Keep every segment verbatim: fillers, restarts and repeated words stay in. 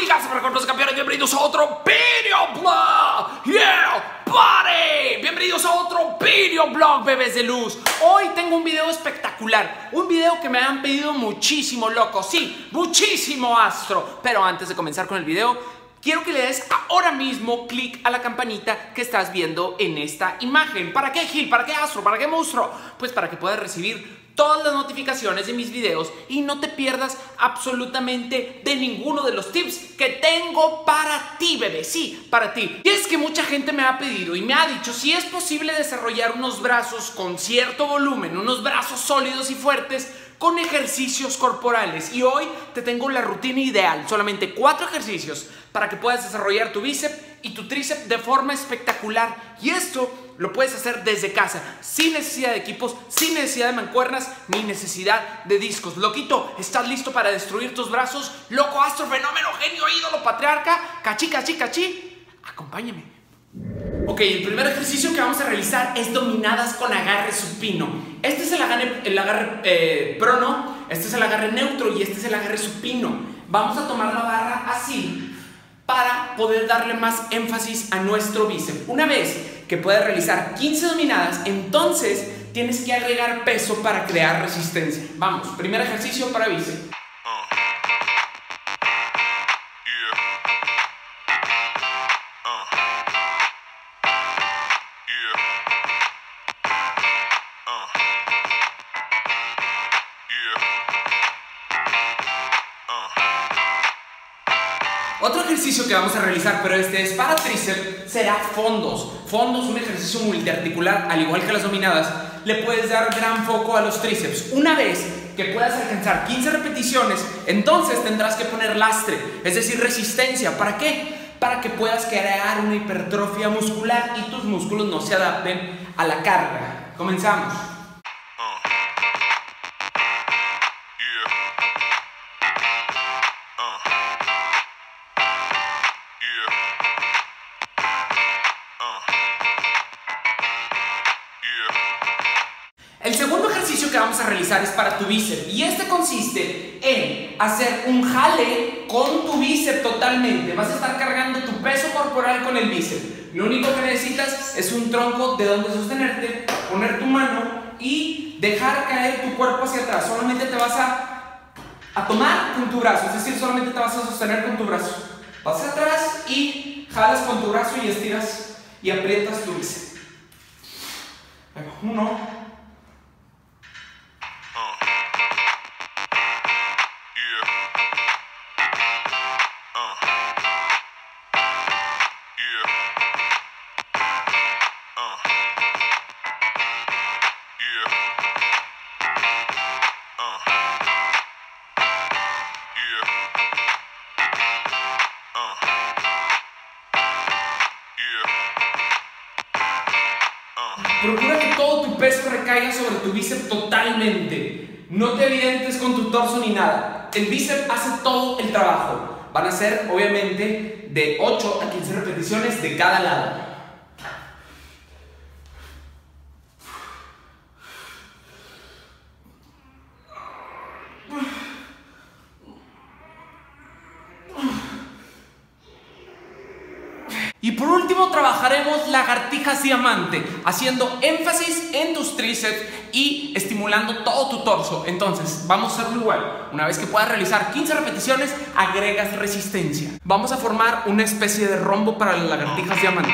chicas, para cuerpos de campeones, bienvenidos a otro videoblog. Yeah, party. Bienvenidos a otro videoblog, bebés de luz. Hoy tengo un video espectacular, un video que me han pedido muchísimo, loco. Sí, muchísimo, astro. Pero antes de comenzar con el video, quiero que le des ahora mismo clic a la campanita que estás viendo en esta imagen. ¿Para qué, Gil? ¿Para qué, astro? ¿Para qué, monstruo? Pues para que puedas recibir todas las notificaciones de mis videos y no te pierdas absolutamente de ninguno de los tips que tengo para ti, bebé. Sí, para ti. Y es que mucha gente me ha pedido y me ha dicho si es posible desarrollar unos brazos con cierto volumen, unos brazos sólidos y fuertes con ejercicios corporales. Y hoy te tengo la rutina ideal, solamente cuatro ejercicios para que puedas desarrollar tu bíceps y tu tríceps de forma espectacular. Y esto lo puedes hacer desde casa, sin necesidad de equipos, sin necesidad de mancuernas, ni necesidad de discos. Loquito, ¿estás listo para destruir tus brazos? Loco, astro, fenómeno, genio, ídolo, patriarca, cachí, cachí, cachí. Acompáñame. Ok, el primer ejercicio que vamos a realizar es dominadas con agarre supino. Este es el agarre, el agarre eh, prono, este es el agarre neutro y este es el agarre supino. Vamos a tomar la barra así para poder darle más énfasis a nuestro bíceps. Una vez que puedas realizar quince dominadas, entonces tienes que agregar peso para crear resistencia. Vamos, primer ejercicio para bíceps. Otro ejercicio que vamos a realizar, pero este es para tríceps, será fondos. Fondos, un ejercicio multiarticular, al igual que las dominadas, le puedes dar gran foco a los tríceps. Una vez que puedas alcanzar quince repeticiones, entonces tendrás que poner lastre, es decir, resistencia. ¿Para qué? Para que puedas crear una hipertrofia muscular y tus músculos no se adapten a la carga. Comenzamos. El segundo ejercicio que vamos a realizar es para tu bíceps y este consiste en hacer un jale con tu bíceps totalmente. Vas a estar cargando tu peso corporal con el bíceps. Lo único que necesitas es un tronco de donde sostenerte, poner tu mano y dejar caer tu cuerpo hacia atrás. Solamente te vas a, a tomar con tu brazo, es decir, solamente te vas a sostener con tu brazo. Vas hacia atrás y jalas con tu brazo y estiras y aprietas tu bíceps. Uno. Procura que todo tu peso recaiga sobre tu bíceps totalmente. No te avientes con tu torso ni nada. El bíceps hace todo el trabajo. Van a ser, obviamente, de ocho a quince repeticiones de cada lado. Y por último trabajaremos lagartijas diamante, haciendo énfasis en tus tríceps y estimulando todo tu torso. Entonces vamos a hacerlo igual. Una vez que puedas realizar quince repeticiones, agregas resistencia. Vamos a formar una especie de rombo para las lagartijas diamante.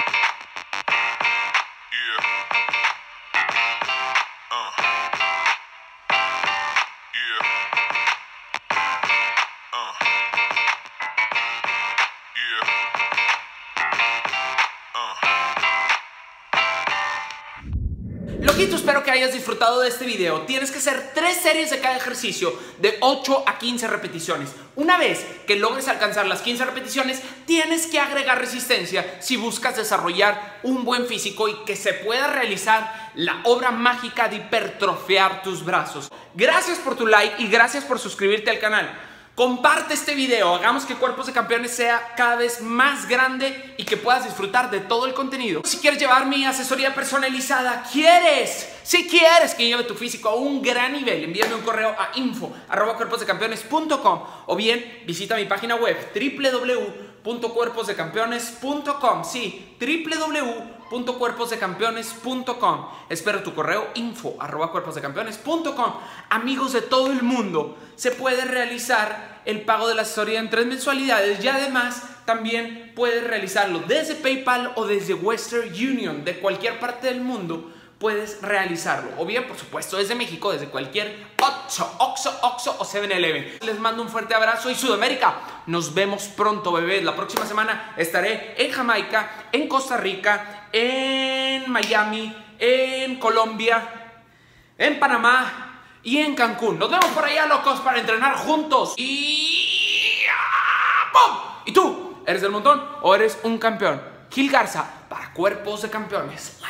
Loquito, espero que hayas disfrutado de este video. Tienes que hacer tres series de cada ejercicio de ocho a quince repeticiones. Una vez que logres alcanzar las quince repeticiones, tienes que agregar resistencia si buscas desarrollar un buen físico y que se pueda realizar la obra mágica de hipertrofiar tus brazos. Gracias por tu like y gracias por suscribirte al canal. Comparte este video, hagamos que Cuerpos de Campeones sea cada vez más grande y que puedas disfrutar de todo el contenido. Si quieres llevar mi asesoría personalizada, ¿quieres Si quieres que lleve tu físico a un gran nivel, envíame un correo a info arroba cuerpos de campeones punto com o bien visita mi página web w w w punto cuerpos de campeones punto com. Sí, w w w punto cuerpos de campeones punto com. Espero tu correo info arroba cuerpos de campeones punto com. Amigos de todo el mundo, se puede realizar el pago de la asesoría en tres mensualidades y además también puedes realizarlo desde PayPal o desde Western Union. De cualquier parte del mundo puedes realizarlo. O bien, por supuesto, desde México, desde cualquier Oxxo, Oxxo, Oxxo o siete eleven. Les mando un fuerte abrazo y Sudamérica, nos vemos pronto, bebés. La próxima semana estaré en Jamaica, en Costa Rica, en Miami, en Colombia, en Panamá y en Cancún. Nos vemos por allá, locos, para entrenar juntos. Y... ¡pum! ¿Y tú? ¿Eres del montón o eres un campeón? Gil Garza para Cuerpos de Campeones.